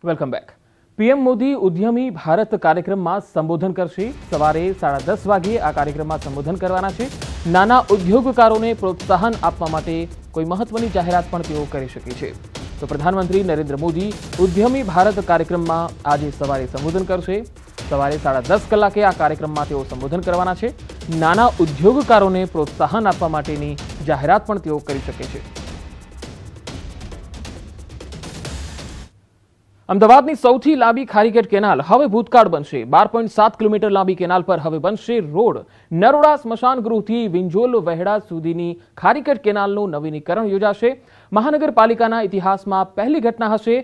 Welcome back. PM Modi ઉદ્યમી ભારત કાર્યક્રમમાં સંબોધન કરશે। સવારે 10:30 વાગે આ કાર્યક્રમમાં સંબોધન કરવાના છે। નાના ઉદ્યોગકારોને પ્રોત્સાહન આપવા માટે કોઈ મહત્વની જાહેરાત પણ તેઓ કરી શકે છે। તો પ્રધાનમંત્રી નરેન્દ્ર મોદી ઉદ્યમી ભારત કાર્યક્રમમાં આજે સવારે સંબોધન કરશે। સવારે 10:30 કલાકે આ કાર્યક્રમમાં તેઓ સંબોધન કરવાના છે। નાના ઉદ્યોગકારોને પ્રોત્સાહન આપવા માટેની જાહેરાત પણ તેઓ કરી શકે છે। અમદાવાદની સૌથી લાંબી ખારીગેટ કેનાલ હવે ભૂતકાળ બનશે। 12.7 કિલોમીટર લાંબી કેનાલ પર હવે બનશે રોડ। નરોડા સ્મશાન ગૃહથી વિંજોલ વહેડા સુધીની ખારીગેટ કેનાલનું નવીનીકરણ યોજાશે। મહાનગરપાલિકાના ઇતિહાસમાં પહેલી ઘટના હશે